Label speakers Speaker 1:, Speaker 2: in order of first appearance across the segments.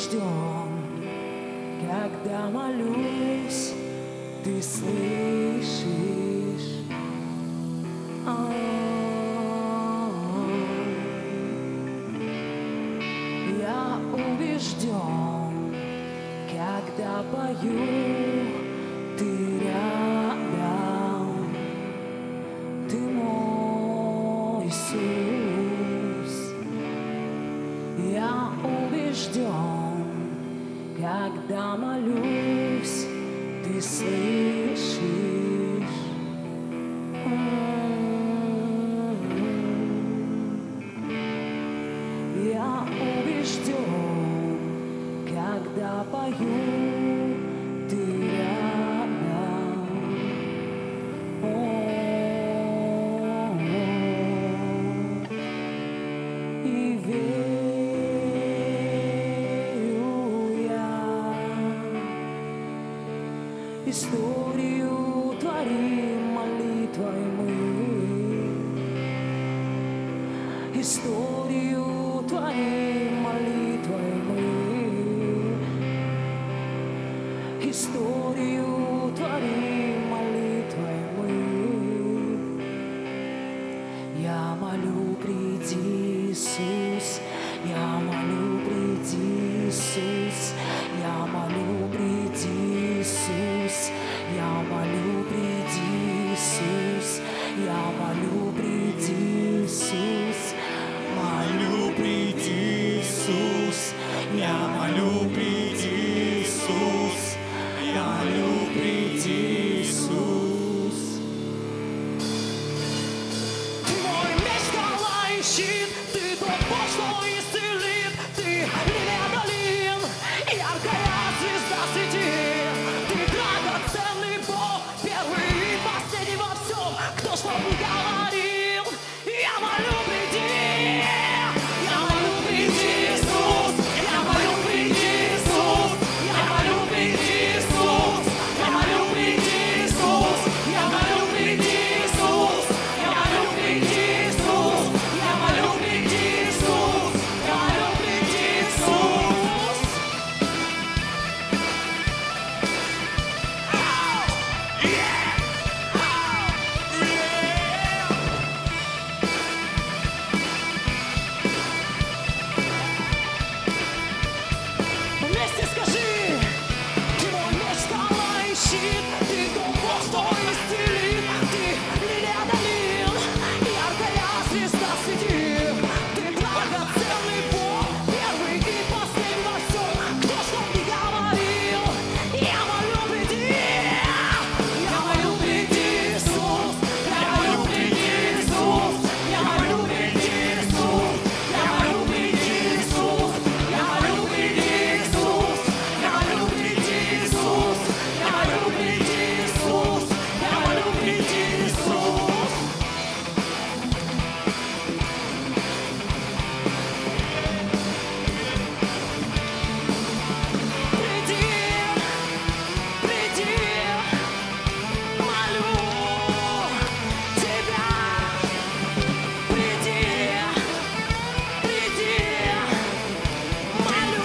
Speaker 1: убежден, когда молюсь, ты слышишь. Я убежден, когда пою, ты рядом, ты мой Иисус. Я убежден, когда молюсь, ты слышишь. Я убежден, когда пою, ты рядом. И верю я. Историю творим молитвой мы. Историю творим молитвой мы. Историю творим молитвой мы. Я молю, приди, Иисус. Я молю, приди, Иисус. Я молю, приди, Иисус. Я молю, приди, Иисус. Я молю, приди, Иисус.
Speaker 2: Молю, приди, Иисус. Я молю, приди, Иисус. Я молю, приди, Иисус.
Speaker 1: Ты мой меч, скала и щит, ты тот Бог, что исцелит, ты лилия долин, яркая звезда светит, ты драгоценный Бог, первый и последний во всем, кто что бы говорил. Я молю, приди, я молю, приди, Иисус, я молю, приди, Иисус, я молю, приди, Иисус, я молю, приди, Иисус, я молю, приди, Иисус, я молю, приди, Иисус, я молю, приди, Иисус, я молю, приди, Иисус. Вместе скажи, ты мой меч, скала и щит, ты тот Бог, что исцелит, ты лилия долин, яркая звезда светит, ты драгоценный Бог, первый и последний во всем, кто что бы говорил. Я молю, приди, я молю, приди, Иисус, я молю, приди, Иисус, я молю, приди, Иисус, я молю, приди, Иисус, я молю, приди, Иисус, я молю, приди, Иисус, я молю, приди, Иисус, я молю, приди, Иисус. Приди, приди, молю тебя. Приди, приди, молю.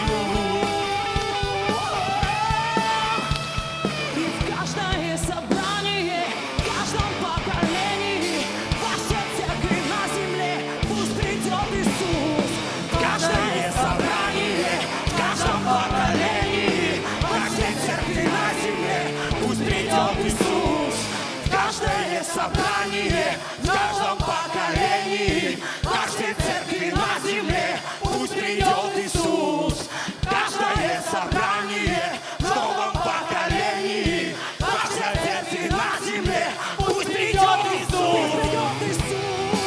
Speaker 1: И в каждое собрание, в каждом поколении, во все церкви на земле, пусть придет Иисус. В каждое собрание, в каждом поколении, во все церкви на земле, пусть придет Иисус. В каждое собрание, в каждом поколении, во все церкви на земле, пусть придет Иисус. Каждое собрание в новом поколении, во все церкви на земле, пусть придет Иисус.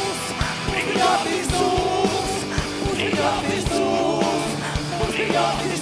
Speaker 1: Придет Иисус, придет Иисус, придет Иисус, придет Иисус.